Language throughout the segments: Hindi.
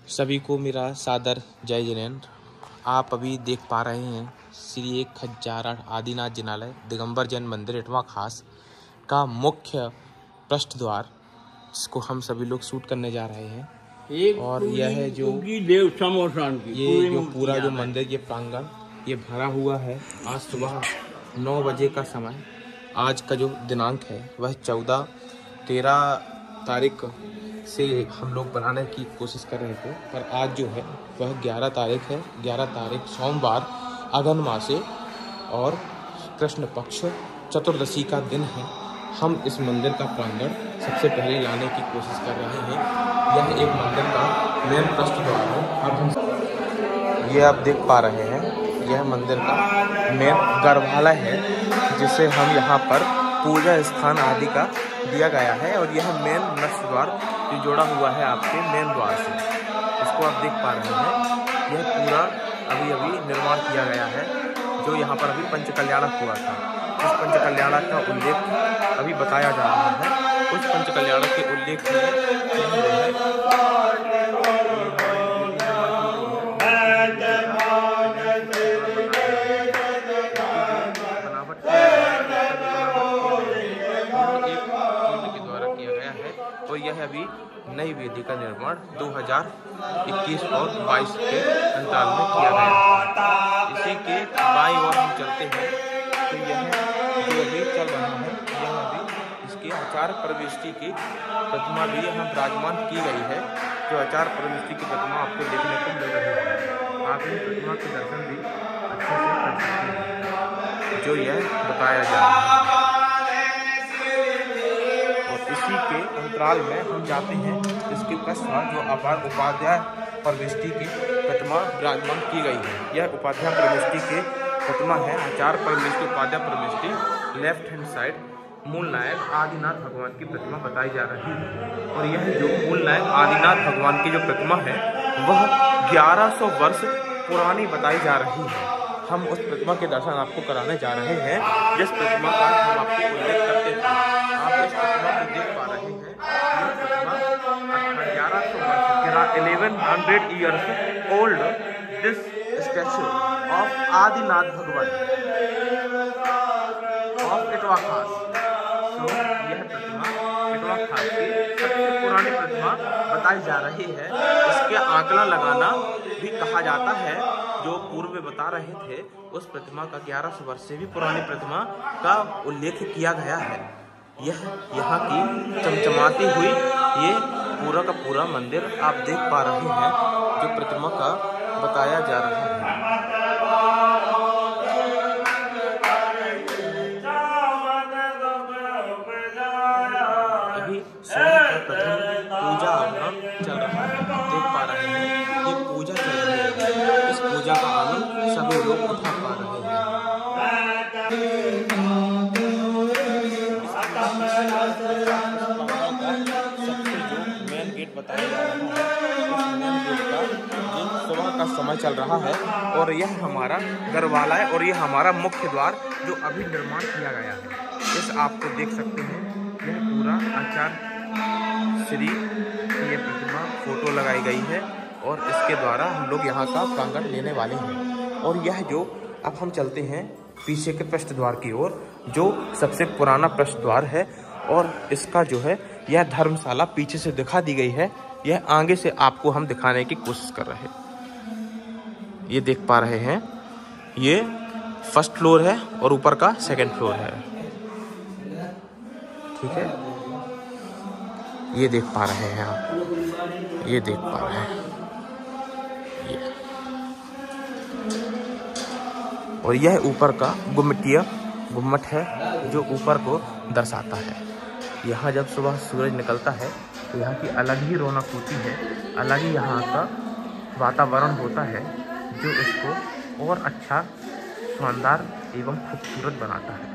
सभी को मेरा सादर जय जिनेन्द्र। आप अभी देख पा रहे हैं श्री 1008 आदिनाथ जिनालय दिगंबर जैन मंदिर इटवा खास का मुख्य पृष्ठ द्वार, जिसको हम सभी लोग शूट करने जा रहे हैं। और यह है जो ये जो पूरा जो मंदिर ये प्रांगण ये भरा हुआ है। आज सुबह 9 बजे का समय, आज का जो दिनांक है वह 13 तारीख से हम लोग बनाने की कोशिश कर रहे थे, पर आज जो है वह 11 तारीख है। 11 तारीख सोमवार अगन मासे और कृष्ण पक्ष चतुर्दशी का दिन है। हम इस मंदिर का प्रांगण सबसे पहले लाने की कोशिश कर रहे हैं। यह एक मंदिर का मेन पृष्ठ द्वार है। अब हम ये आप देख पा रहे हैं, यह मंदिर का मेन गर्भालय है, जिसे हम यहाँ पर पूजा स्थान आदि का दिया गया है। और यह मेन प्रवेश द्वार जो जोड़ा हुआ है आपके मेन द्वार से, इसको आप देख पा रहे हैं। यह पूरा अभी निर्माण किया गया है। जो यहाँ पर अभी पंचकल्याणक हुआ था, उस पंचकल्याणक का उल्लेख अभी बताया जा रहा है। उस पंचकल्याणक के उल्लेख और यह अभी नई वेदी का निर्माण 2021 और 22 के अंतराल में किया गया है। इसी के बाईं ओर हम चलते हैं तो यह जो अभी चल रहा है, यह अभी इसके आचार्य परमेष्टि की प्रतिमा भी यहाँ विराजमान की गई है। जो आचार्य परमेष्टि की प्रतिमा आपको देखने को मिल रही है, आप इन प्रतिमा के दर्शन भी अच्छे से कर सकते हैं, जो यह बताया जा रहा है। इसी के अंतराल में हम जाते हैं, इसके पश्चात जो उपाध्याय परमेष्टि की प्रतिमा विराजमान की गई है। यह उपाध्याय परमेष्टि की प्रतिमा है। आचार्य परमेष्टि उपाध्याय परमेष्टि लेफ्ट हैंड साइड मूल नायक आदिनाथ भगवान की प्रतिमा बताई जा रही है। और यह जो मूल नायक आदिनाथ भगवान की जो प्रतिमा है वह 1100 वर्ष पुरानी बताई जा रही है। हम उस प्रतिमा के दर्शन आपको कराने जा रहे हैं, जिस प्रतिमा का हम आपको उल्लेख करते थे। आप इस प्रतिमा को देख पा रहे हैं। यह प्रतिमा 1100 वर्ष 1100 years old this statue of Adinath भगवान ऑफ इटवा खास। तो यह प्रतिमा इटवा खास की सबसे पुरानी प्रतिमा बताई जा रही है। इसके आंकड़ा लगाना भी कहा जाता है। जो पूर्व में बता रहे थे, उस प्रतिमा का 1100 वर्ष से भी पुरानी प्रतिमा का उल्लेख किया गया है। यह यहाँ की चमचमाती हुई ये पूरा का पूरा मंदिर आप देख पा रहे हैं, जो प्रतिमा का बताया जा रहा है। अभी प्रथम पूजा चल रहा है, देख पा रहे हैं ये पूजा चल रही है। इस पूजा का आनंद सभी लोग उठा पा रहे हैं। सबसे जो मेन गेट बताया जा रहा है, उस मेन गेट का जो सुबह का समय चल रहा है। और यह हमारा गर्भालय और यह हमारा मुख्य द्वार जो अभी निर्माण किया गया है। इस आपको देख सकते हैं, यह पूरा आचार्य श्री की ये प्रतिमा फोटो लगाई गई है। और इसके द्वारा हम लोग यहाँ का प्रांगण लेने वाले हैं। और यह जो अब हम चलते हैं पीछे के पृष्ठ द्वार की ओर, जो सबसे पुराना पृष्ठ द्वार है। और इसका जो है यह धर्मशाला पीछे से दिखा दी गई है। यह आगे से आपको हम दिखाने की कोशिश कर रहे हैं। ये देख पा रहे हैं, ये फर्स्ट फ्लोर है और ऊपर का सेकंड फ्लोर है। ठीक है, ये देख पा रहे हैं आप, ये देख पा रहे हैं ये। और यह ऊपर का गुम्मट है, जो ऊपर को दर्शाता है। यहाँ जब सुबह सूरज निकलता है तो यहाँ की अलग ही रौनक होती है, अलग ही यहाँ का वातावरण होता है, जो इसको और अच्छा शानदार एवं खूबसूरत बनाता है।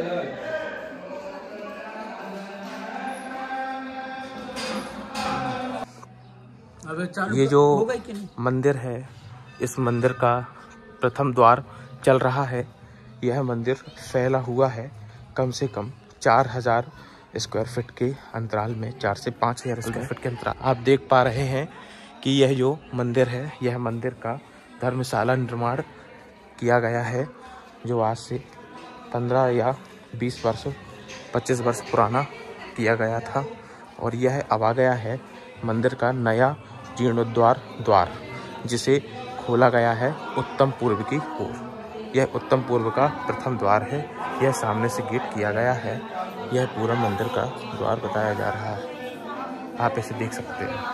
ये जो मंदिर है, इस मंदिर का प्रथम द्वार चल रहा है। यह मंदिर फैला हुआ है कम से कम 4000 स्क्वायर फीट के अंतराल में, 4 से 5000 स्क्वायर फीट के अंतराल। आप देख पा रहे हैं कि यह जो मंदिर है, यह मंदिर का धर्मशाला निर्माण किया गया है, जो आज से 15 या 20 वर्ष 25 वर्ष पुराना किया गया था। और यह अब आ गया है मंदिर का नया जीर्णोद्धार द्वार, जिसे खोला गया है उत्तम पूर्व की ओर। यह उत्तम पूर्व का प्रथम द्वार है। यह सामने से गेट किया गया है। यह पूरा मंदिर का द्वार बताया जा रहा है, आप इसे देख सकते हैं।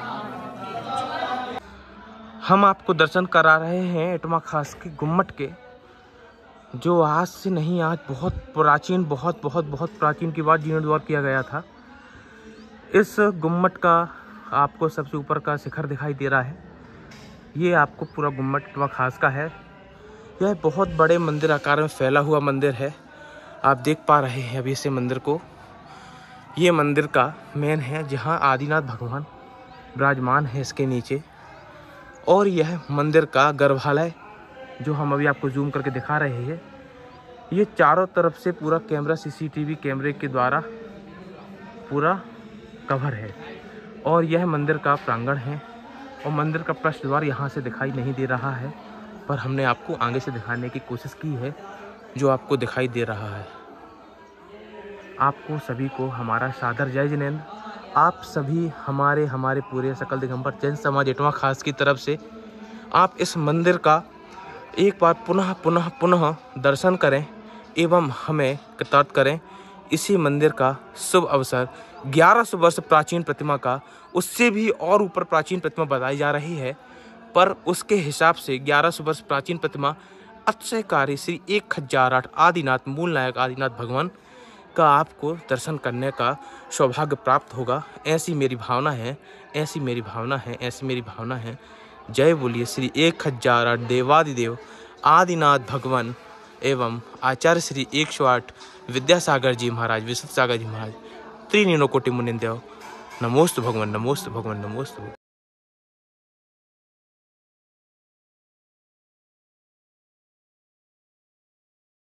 हम आपको दर्शन करा रहे हैं एटमा खास के गुम्मट के, जो आज से नहीं, आज बहुत प्राचीन, बहुत प्राचीन के बाद जीर्णोद्धार किया गया था। इस गुम्मट का आपको सबसे ऊपर का शिखर दिखाई दे रहा है। ये आपको पूरा गुम्मट एटमा खास का है। यह बहुत बड़े मंदिर आकार में फैला हुआ मंदिर है। आप देख पा रहे हैं अभी इसे मंदिर को। ये मंदिर का मेन है, जहाँ आदिनाथ भगवान विराजमान है इसके नीचे। और यह मंदिर का गर्भालय, जो हम अभी आपको जूम करके दिखा रहे हैं, ये चारों तरफ से पूरा कैमरा, CCTV कैमरे के द्वारा पूरा कवर है। और यह मंदिर का प्रांगण है। और मंदिर का प्रवेश द्वार यहाँ से दिखाई नहीं दे रहा है, पर हमने आपको आगे से दिखाने की कोशिश की है, जो आपको दिखाई दे रहा है। आपको सभी को हमारा सादर जय जिनेंद्र। आप सभी हमारे पूरे सकल दिगंबर जैन समाज एटमा खास की तरफ से आप इस मंदिर का एक बार पुनः दर्शन करें एवं हमें कृतार्थ करें। इसी मंदिर का शुभ अवसर 1100 वर्ष प्राचीन प्रतिमा का, उससे भी और ऊपर प्राचीन प्रतिमा बताई जा रही है, पर उसके हिसाब से 1100 वर्ष प्राचीन प्रतिमा अतिशयकारी श्री 1008 आदिनाथ मूल नायक आदिनाथ भगवान का आपको दर्शन करने का सौभाग्य प्राप्त होगा। ऐसी मेरी भावना है, ऐसी मेरी भावना है। जय बोलिए श्री 1008 देवादिदेव आदिनाथ भगवान एवं आचार्य श्री 108 विद्यासागर जी महाराज, विशुद्ध सागर जी महाराज, त्रिनेनो कोटि मुनिंदेव। नमोस्तु भगवान, नमोस्तु भगवान, नमोस्तु भगवान।